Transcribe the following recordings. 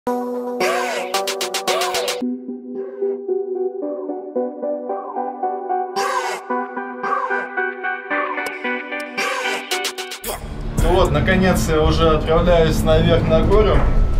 Ну вот, наконец я уже отправляюсь наверх на гору.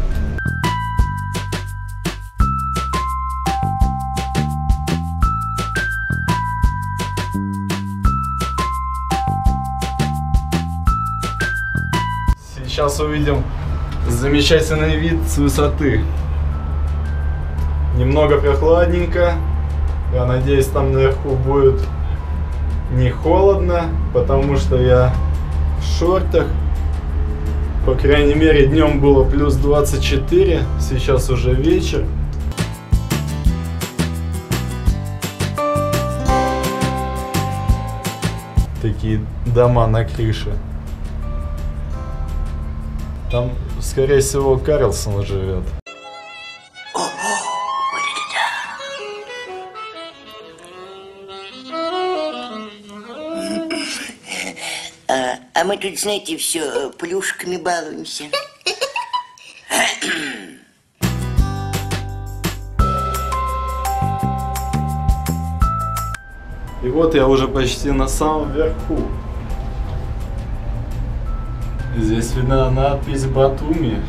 Сейчас увидим замечательный вид с высоты. Немного прохладненько. Я надеюсь, там наверху будет не холодно, потому что я в шортах. По крайней мере, днем было плюс 24, сейчас уже вечер. Такие дома на крыше. Там, скорее всего, Карлсон живет. А мы тут, знаете, все плюшками балуемся. И вот я уже почти на самом верху. Здесь видна надпись Батуми.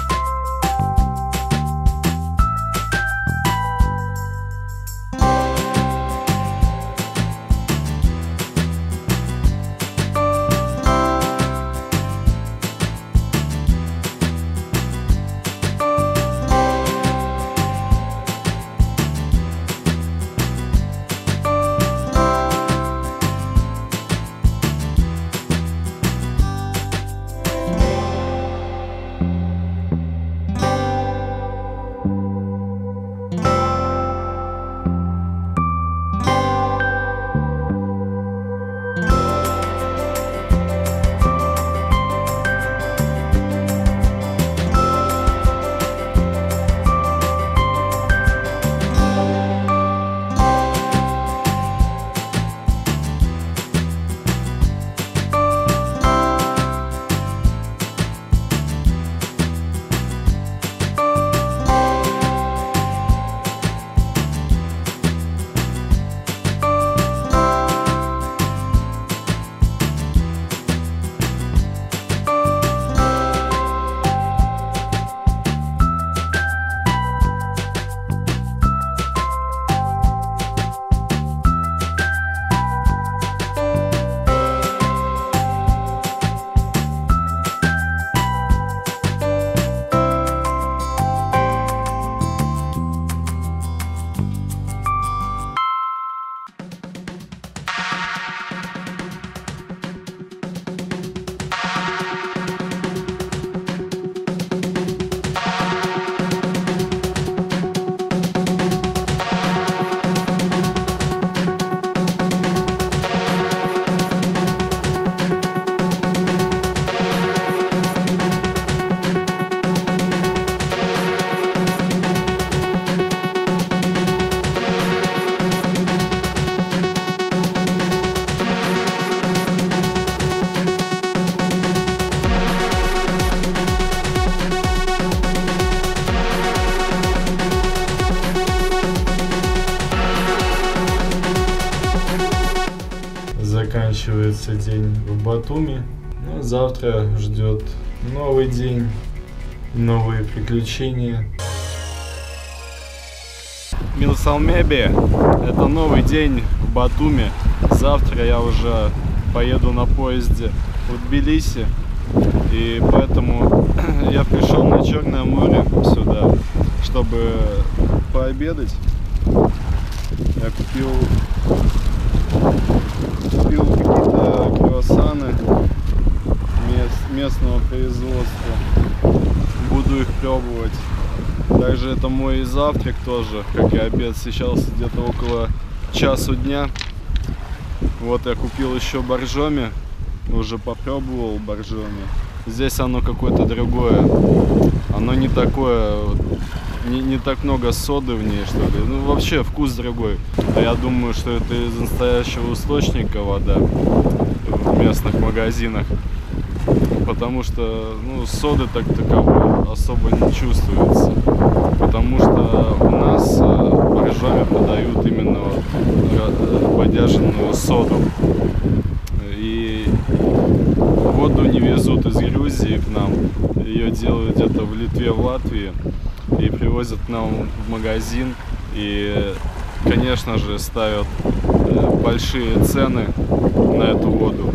Заканчивается день в Батуми. Ну, завтра ждет новый день, новые приключения. Милсалмеби, это новый день в Батуми. Завтра я уже поеду на поезде в Тбилиси. И поэтому я пришел на Черное море сюда, чтобы пообедать. Я купил какие-то круассаны местного производства. Буду их пробовать. Также это мой завтрак тоже, как и обед. Сейчас где-то около часу дня. Вот я купил еще боржоми. Уже попробовал боржоми. Здесь оно какое-то другое. Оно не такое, не так много соды в ней, что ли. Ну, вообще вкус другой. А я думаю, что это из настоящего источника вода в местных магазинах. потому что соды так таковой особо не чувствуется, потому что у нас в Боржоме подают именно бодяженную соду. И воду не везут из Грузии к нам, ее делают где-то в Литве, в Латвии и привозят к нам в магазин. И, конечно же, ставят большие цены на эту воду.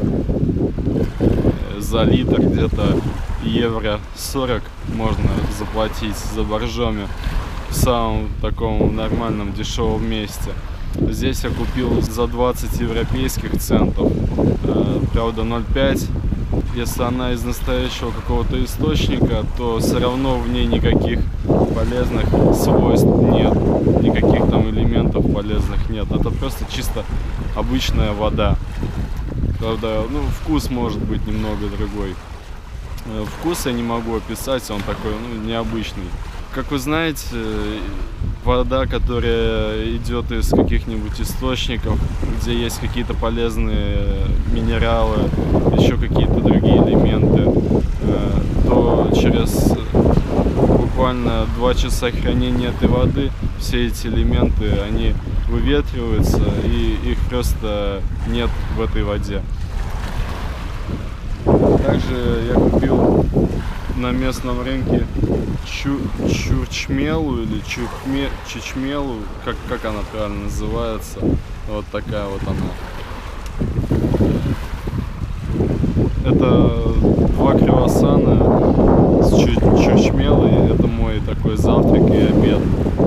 За литр где-то евро 40 можно заплатить за Боржоми в самом таком нормальном дешевом месте. Здесь я купил за 20 европейских центов, правда 0,5. Если она из настоящего какого-то источника, то все равно в ней никаких полезных свойств нет, никаких там элементов полезных нет. Это просто чисто обычная вода. Правда, вкус может быть немного другой. Вкус я не могу описать, он такой, необычный. Как вы знаете, вода, которая идет из каких-нибудь источников, где есть какие-то полезные минералы, еще какие-то другие элементы, то через буквально 2 часа хранения этой воды все эти элементы, они выветриваются, и их просто нет в этой воде. Также я купил на местном рынке чурчмелу или чичмелу, как она правильно называется. Вот такая вот она. Это 2 круассана с чурчмелой. Это мой такой завтрак и обед.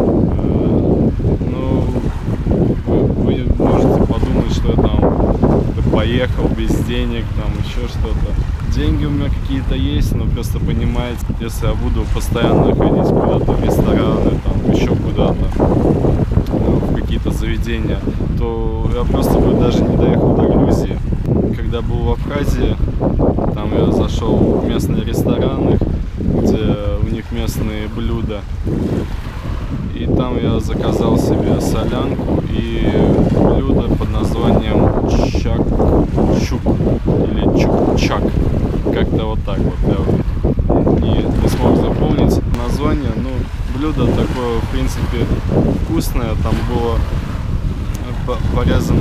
Вы можете подумать, что я там поехал без денег, там еще что-то. Деньги у меня какие-то есть, но просто понимаете, если я буду постоянно ходить куда-то в рестораны, там еще куда-то, в какие-то заведения, то я просто бы даже не доехал до Грузии. Когда был в Абхазии, там я зашел в местные рестораны, где у них местные блюда. И там я заказал себе солянку и блюдо под названием чак-чук или чук-чак. Как-то вот так вот. Я не смог запомнить название. Блюдо такое, в принципе, вкусное. Там было порезаны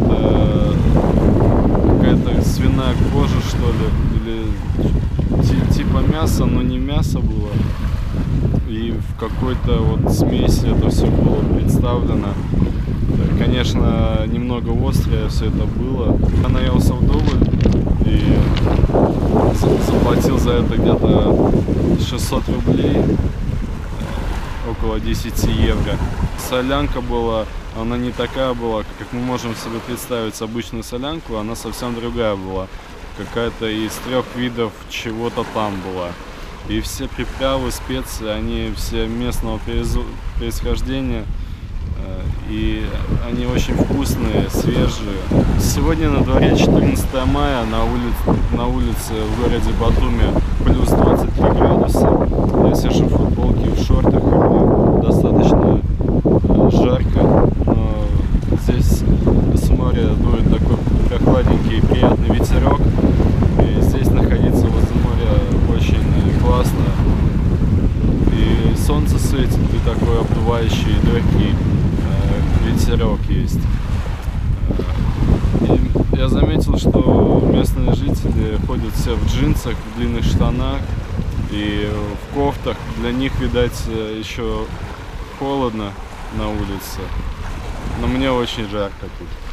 какая-то свиная кожа, что ли, или типа мяса, но не мясо было. И в какой-то вот смеси это все было представлено. Конечно, немного острое все это было. Я наелся вдоволь и заплатил за это где-то 600 рублей, около 10 евро. Солянка была, она не такая была, как мы можем себе представить обычную солянку, она совсем другая была. Какая-то из 3 видов чего-то там была. И все приправы, специи, они все местного происхождения. И они очень вкусные, свежие. Сегодня на дворе 14 мая, на улице в городе Батуми плюс 23 градуса. Я сижу в футболке, в шортах, мне достаточно жарко. Но здесь с моря дует такой прохладненький приятный ветерок. И здесь находиться возле моря очень классно. И солнце светит, и такой обдувающий легкий ветерок есть. И я заметил, что местные жители ходят все в джинсах, в длинных штанах и в кофтах. Для них, видать, еще холодно на улице. Но мне очень жарко тут.